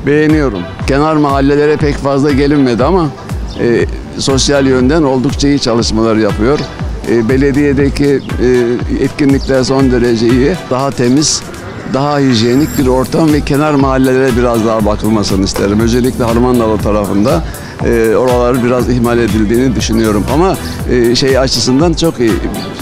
Beğeniyorum. Kenar mahallelere pek fazla gelinmedi ama sosyal yönden oldukça iyi çalışmalar yapıyor. Belediyedeki etkinlikler son derece iyi. Daha temiz, daha hijyenik bir ortam ve kenar mahallelere biraz daha bakılmasını isterim. Özellikle Harmandalı tarafında oralar biraz ihmal edildiğini düşünüyorum. Ama şey açısından çok iyi.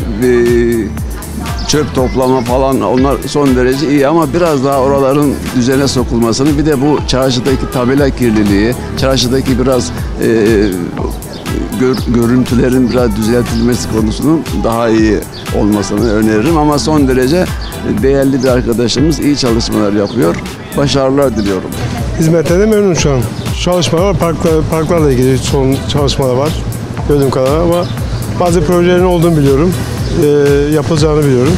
Çöp toplama falan onlar son derece iyi ama biraz daha oraların düzene sokulmasını, bir de bu çarşıdaki tabela kirliliği, çarşıdaki biraz görüntülerin biraz düzeltilmesi konusunun daha iyi olmasını öneririm. Ama son derece değerli bir arkadaşımız, iyi çalışmalar yapıyor. Başarılar diliyorum. Hizmetlerden memnunum şu an. Çalışmalar var, parklarla ilgili son çalışmalar var gördüğüm kadarıyla ama bazı projelerin olduğunu biliyorum. Yapılacağını biliyorum.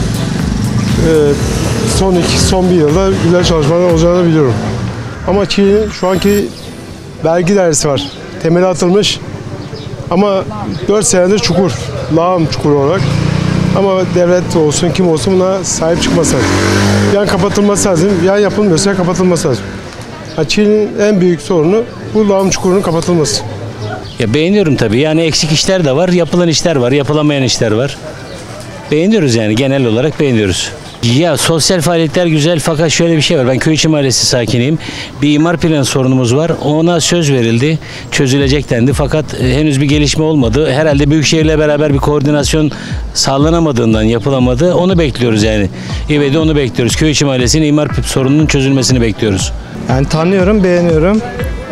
Son bir yılda güzel çalışmalar olacağını biliyorum. Ama Çiğli'nin şu anki vergi dairesi var. Temeli atılmış ama 4 senedir çukur. Lağım çukur olarak. Ama devlet olsun, kim olsun buna sahip çıkması lazım. Yan kapatılması lazım. Yan yapılmıyorsa kapatılması lazım. Çiğli'nin en büyük sorunu bu lağım çukurunun kapatılması. Ya beğeniyorum tabii. Yani eksik işler de var, yapılan işler var, yapılamayan işler var. Beğeniyoruz yani, genel olarak beğeniyoruz. Ya sosyal faaliyetler güzel fakat şöyle bir şey var. Ben Köyçi Mahallesi sakiniyim. Bir imar planı sorunumuz var. Ona söz verildi. Çözülecek dendi fakat henüz bir gelişme olmadı. Herhalde Büyükşehir'le beraber bir koordinasyon sağlanamadığından yapılamadı. Onu bekliyoruz yani. Evet, onu bekliyoruz. Köyçi Mahallesi'nin imar sorununun çözülmesini bekliyoruz. Yani tanıyorum, beğeniyorum.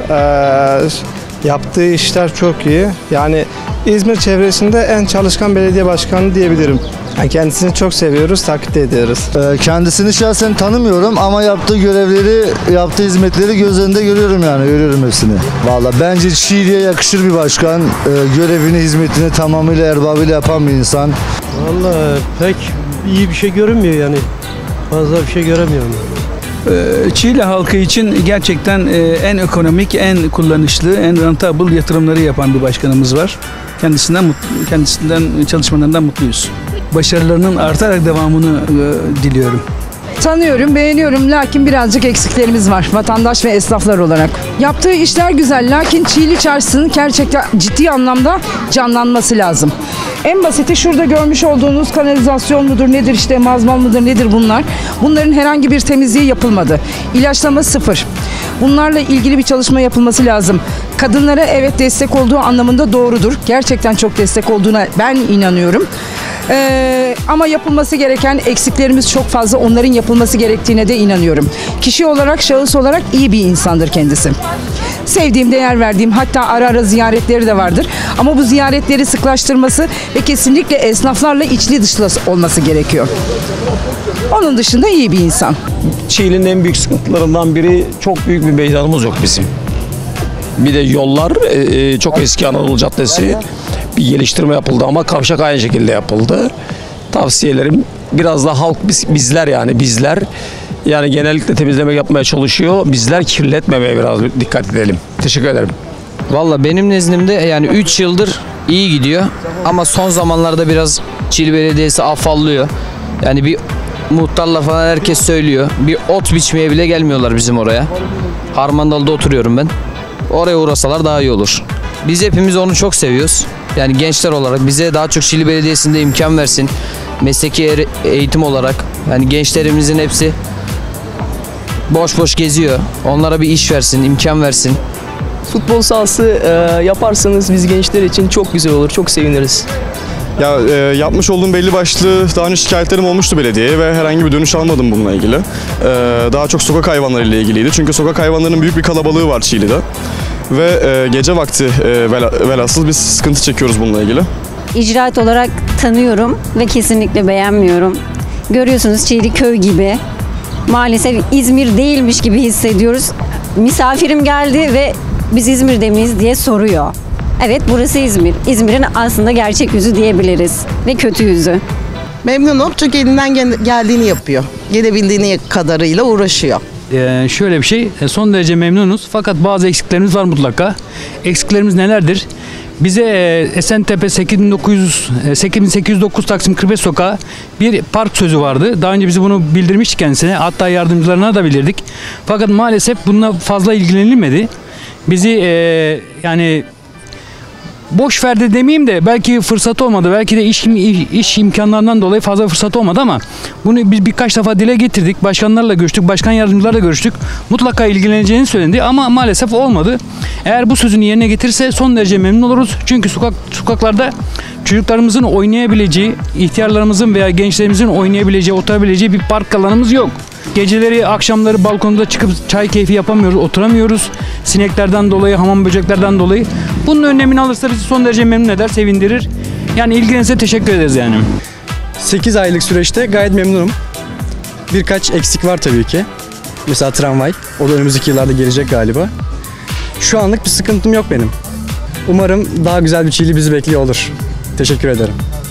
Yaptığı işler çok iyi. Yani İzmir çevresinde en çalışkan belediye başkanı diyebilirim. Yani kendisini çok seviyoruz, takdir ediyoruz. Kendisini şahsen tanımıyorum ama yaptığı görevleri, yaptığı hizmetleri göz önünde görüyorum yani, görüyorum hepsini. Vallahi bence Çiğli'ye yakışır bir başkan, görevini, hizmetini tamamıyla erbabıyla yapan bir insan. Vallahi pek iyi bir şey görünmüyor yani, fazla bir şey göremiyorum. Çiğli halkı için gerçekten en ekonomik, en kullanışlı, en rentable yatırımları yapan bir başkanımız var. Kendisinden çalışmalarından mutluyuz. Başarılarının artarak devamını diliyorum. Tanıyorum, beğeniyorum lakin birazcık eksiklerimiz var vatandaş ve esnaflar olarak. Yaptığı işler güzel lakin Çiğli Çarşısı'nın gerçekten ciddi anlamda canlanması lazım. En basiti şurada görmüş olduğunuz kanalizasyon mudur nedir, işte mazmal mıdır nedir bunlar. Bunların herhangi bir temizliği yapılmadı. İlaçlama sıfır. Bunlarla ilgili bir çalışma yapılması lazım. Kadınlara evet destek olduğu anlamında doğrudur. Gerçekten çok destek olduğuna ben inanıyorum. Ama yapılması gereken eksiklerimiz çok fazla. Onların yapılması gerektiğine de inanıyorum. Kişi olarak, şahıs olarak iyi bir insandır kendisi. Sevdiğim, değer verdiğim, hatta ara ara ziyaretleri de vardır. Ama bu ziyaretleri sıklaştırması ve kesinlikle esnaflarla içli dışlı olması gerekiyor. Onun dışında iyi bir insan. Çiğli'nin en büyük sıkıntılarından biri, çok büyük bir meydanımız yok bizim. Bir de yollar, çok eski Anadolu Caddesi bir geliştirme yapıldı ama kavşak aynı şekilde yapıldı. Tavsiyelerim biraz da halk, bizler yani genellikle temizleme yapmaya çalışıyor. Bizler kirletmemeye biraz dikkat edelim. Teşekkür ederim. Valla benim nezdimde yani 3 yıldır iyi gidiyor ama son zamanlarda biraz Çiğli Belediyesi afallıyor. Yani bir muhtarla falan herkes söylüyor. Bir ot biçmeye bile gelmiyorlar bizim oraya. Harmandalı'da oturuyorum ben. Oraya uğrasalar daha iyi olur. Biz hepimiz onu çok seviyoruz. Yani gençler olarak bize daha çok Çiğli Belediyesi'nde imkan versin. Mesleki eğitim olarak. Yani gençlerimizin hepsi boş boş geziyor. Onlara bir iş versin, imkan versin. Futbol sahası yaparsanız biz gençler için çok güzel olur, çok seviniriz. Ya yapmış olduğum belli başlı daha önce şikayetlerim olmuştu belediyeye ve herhangi bir dönüş almadım bununla ilgili. Daha çok sokak hayvanları ile ilgiliydi. Çünkü sokak hayvanlarının büyük bir kalabalığı var Çiğli'de. Ve gece vakti velhasıl biz sıkıntı çekiyoruz bununla ilgili. İcraat olarak tanıyorum ve kesinlikle beğenmiyorum. Görüyorsunuz Çiğli köy gibi. Maalesef İzmir değilmiş gibi hissediyoruz. Misafirim geldi ve biz İzmir'de miyiz diye soruyor. Evet, burası İzmir. İzmir'in aslında gerçek yüzü diyebiliriz ve kötü yüzü. Memnunum çünkü elinden geldiğini yapıyor. Gelebildiğini kadarıyla uğraşıyor. Şöyle bir şey, son derece memnunuz fakat bazı eksiklerimiz var mutlaka. Eksiklerimiz nelerdir? bize Esentepe 8809 Taksim 45 Sokağı bir park sözü vardı. Daha önce bizi bunu bildirmiştik kendisine. Hatta yardımcılarına da bildirdik. Fakat maalesef bununla fazla ilgilenilmedi. Bizi yani boş verdi demeyeyim de belki fırsat olmadı. Belki de iş imkanlarından dolayı fazla fırsat olmadı ama bunu biz birkaç defa dile getirdik. Başkanlarla görüştük, başkan yardımcılarla görüştük. Mutlaka ilgileneceğini söylendi ama maalesef olmadı. Eğer bu sözünü yerine getirirse son derece memnun oluruz. Çünkü sokaklarda çocuklarımızın oynayabileceği, ihtiyarlarımızın veya gençlerimizin oynayabileceği, oturabileceği bir park alanımız yok. Geceleri, akşamları balkonda çıkıp çay keyfi yapamıyoruz, oturamıyoruz. Sineklerden dolayı, hamam böceklerden dolayı. Bunun önlemini alırsa bizi son derece memnun eder, sevindirir. Yani ilginize teşekkür ederiz yani. 8 aylık süreçte gayet memnunum. Birkaç eksik var tabii ki. Mesela tramvay. O da önümüzdeki yıllarda gelecek galiba. Şu anlık bir sıkıntım yok benim. Umarım daha güzel bir Çiğli bizi bekliyor olur. Teşekkür ederim.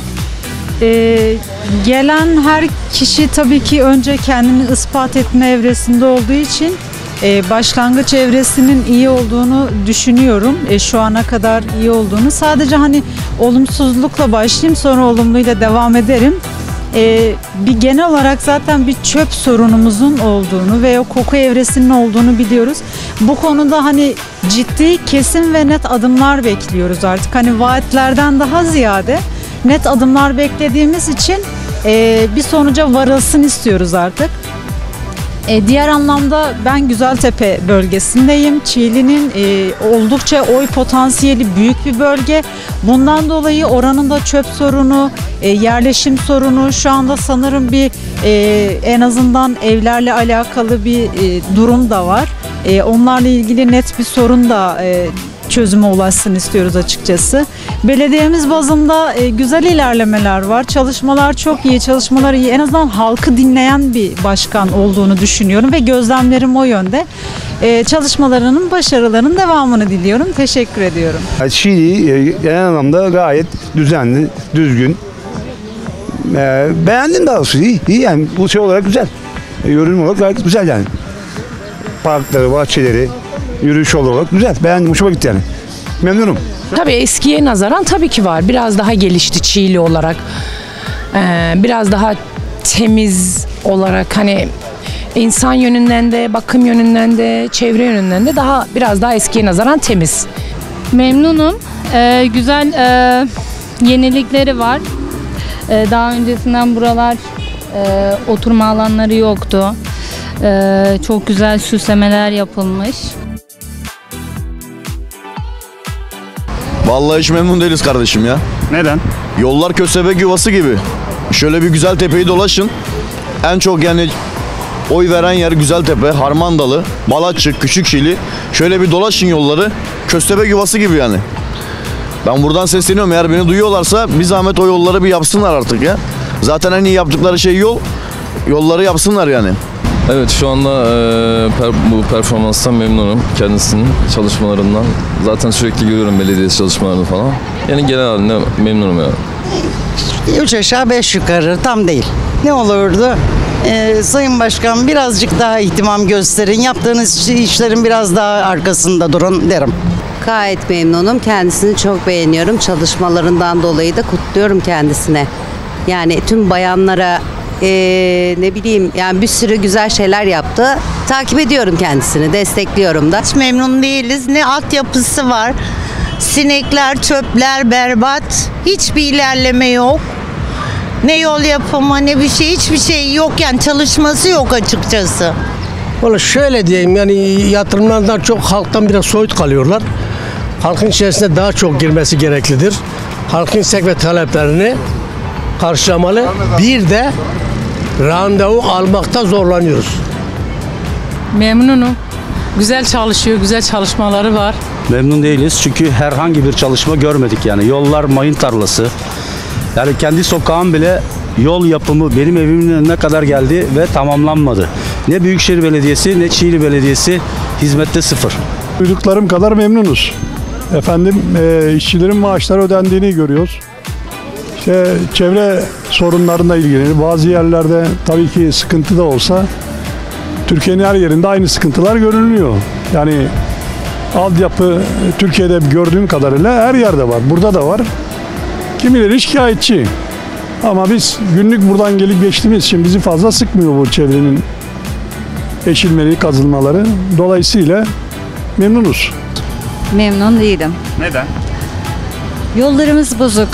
Gelen her kişi tabii ki önce kendini ispat etme evresinde olduğu için başlangıç evresinin iyi olduğunu düşünüyorum. Şu ana kadar iyi olduğunu. Sadece hani olumsuzlukla başlayayım, sonra olumluyla devam ederim. Bir genel olarak zaten bir çöp sorunumuzun olduğunu ve o koku evresinin olduğunu biliyoruz. Bu konuda hani ciddi, kesin ve net adımlar bekliyoruz artık. Hani vaatlerden daha ziyade net adımlar beklediğimiz için bir sonuca varılsın istiyoruz artık. Diğer anlamda ben Güzeltepe bölgesindeyim. Çiğli'nin oldukça oy potansiyeli büyük bir bölge. Bundan dolayı oranın da çöp sorunu, yerleşim sorunu, şu anda sanırım bir en azından evlerle alakalı bir durum da var. Onlarla ilgili net bir sorun da çözüme ulaşsın istiyoruz açıkçası. Belediyemiz bazında güzel ilerlemeler var. Çalışmalar çok iyi, çalışmalar iyi. En azından halkı dinleyen bir başkan olduğunu düşünüyorum ve gözlemlerim o yönde. Çalışmalarının, başarılarının devamını diliyorum. Teşekkür ediyorum. Çiğli genel anlamda gayet düzenli, düzgün. Beğendim daha doğrusu. İyi yani bu şey olarak güzel. Görünüm olarak gayet güzel yani. Parkları, bahçeleri, yürüyüş olarak güzel. Beğendim, hoşuma gitti yani. Memnunum. Tabii eskiye nazaran tabii ki var. Biraz daha gelişti Çiğli olarak. Biraz daha temiz olarak hani insan yönünden de, bakım yönünden de, çevre yönünden de biraz daha eskiye nazaran temiz. Memnunum. Güzel yenilikleri var. Daha öncesinden buralar oturma alanları yoktu. Çok güzel süslemeler yapılmış. Vallahi hiç memnun değiliz kardeşim ya. Neden? Yollar köstebek yuvası gibi. Şöyle bir Güzeltepe'yi dolaşın. En çok yani oy veren yer Güzeltepe, Harmandalı, Balatçık, Küçükçiğli. Şöyle bir dolaşın yolları. Köstebek yuvası gibi yani. Ben buradan sesleniyorum, eğer beni duyuyorlarsa bir zahmet o yolları bir yapsınlar artık ya. Zaten en iyi yaptıkları şey yol. Yolları yapsınlar yani. Evet, şu anda bu performanstan memnunum, kendisinin çalışmalarından. Zaten sürekli görüyorum belediye çalışmalarını falan. Yani genel halinde memnunum yani. 3 aşağı 5 yukarı tam değil. Ne olurdu? Sayın Başkan birazcık daha ihtimam gösterin. Yaptığınız işlerin biraz daha arkasında durun derim. Gayet memnunum. Kendisini çok beğeniyorum. Çalışmalarından dolayı da kutluyorum kendisine. Yani tüm bayanlara ne bileyim yani bir sürü güzel şeyler yaptı. Takip ediyorum kendisini, destekliyorum da. Hiç memnun değiliz. Ne altyapısı var. Sinekler, çöpler berbat. Hiçbir ilerleme yok. Ne yol yapımı ne bir şey, hiçbir şey yok yani, çalışması yok açıkçası. Valla şöyle diyeyim, yani yatırımlardan çok halktan biraz soyut kalıyorlar. Halkın içerisine daha çok girmesi gereklidir. Halkın istek ve taleplerini karşılamalı. Bir de randevu almakta zorlanıyoruz. Memnunum. Güzel çalışıyor, güzel çalışmaları var. Memnun değiliz çünkü herhangi bir çalışma görmedik yani. Yollar mayın tarlası. Yani kendi sokağım bile yol yapımı benim evimin önüne kadar geldi ve tamamlanmadı. Ne Büyükşehir Belediyesi ne Çiğli Belediyesi hizmette sıfır. Duyduklarım kadar memnunuz. Efendim işçilerin maaşları ödendiğini görüyoruz. İşte çevre sorunlarına ilgili bazı yerlerde tabii ki sıkıntı da olsa Türkiye'nin her yerinde aynı sıkıntılar görülüyor. Yani altyapı Türkiye'de gördüğüm kadarıyla her yerde var. Burada da var. Kimileri şikayetçi. Ama biz günlük buradan gelip geçtiğimiz için bizi fazla sıkmıyor bu çevrenin eşilmeleri, kazılmaları. Dolayısıyla memnunuz. Memnun değilim. Neden? Yollarımız bozuk.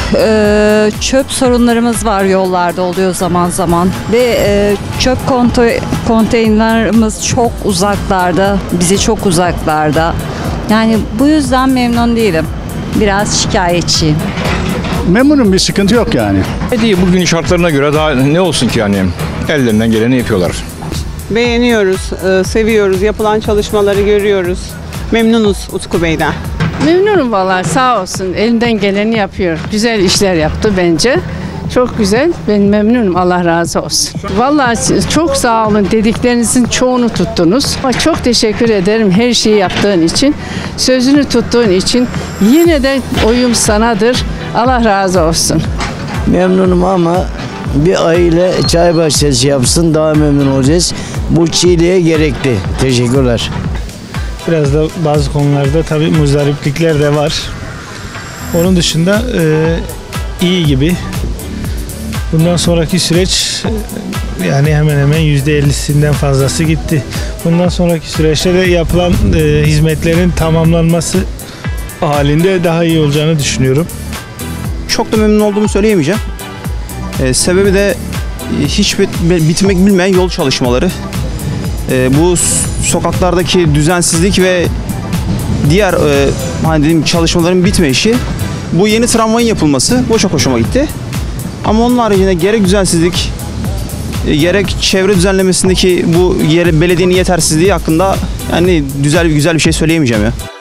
Çöp sorunlarımız var, yollarda oluyor zaman zaman. Ve çöp konteynerimiz çok uzaklarda, bize çok uzaklarda. Yani bu yüzden memnun değilim. Biraz şikayetçiyim. Memnunum, bir sıkıntı yok yani. Değil, bugün şartlarına göre daha ne olsun ki yani, ellerinden geleni yapıyorlar. Beğeniyoruz, seviyoruz, yapılan çalışmaları görüyoruz. Memnunuz Utku Bey'den. Memnunum vallahi, sağ olsun, elinden geleni yapıyor. Güzel işler yaptı bence. Çok güzel. Ben memnunum. Allah razı olsun. Vallahi çok sağ olun. Dediklerinizin çoğunu tuttunuz. Ama çok teşekkür ederim her şeyi yaptığın için. Sözünü tuttuğun için. Yine de oyum sanadır. Allah razı olsun. Memnunum ama bir aile çay bahçesi yapsın, daha memnun olacağız. Bu Çiğli'ye gerekli. Teşekkürler. Biraz da bazı konularda tabii muzdariplikler de var. Onun dışında iyi gibi. Bundan sonraki süreç yani hemen hemen %50'sinden fazlası gitti. Bundan sonraki süreçte de yapılan hizmetlerin tamamlanması halinde daha iyi olacağını düşünüyorum. Çok da memnun olduğumu söyleyemeyeceğim. Sebebi de hiç bitmek bilmeyen yol çalışmaları. Bu sokaklardaki düzensizlik ve diğer hani dediğim çalışmaların bitmeyişi. Bu yeni tramvayın yapılması, bu çok hoşuma gitti. Ama onun haricinde gerek düzensizlik, gerek çevre düzenlemesindeki bu belediyenin yetersizliği hakkında yani güzel bir şey söyleyemeyeceğim ya.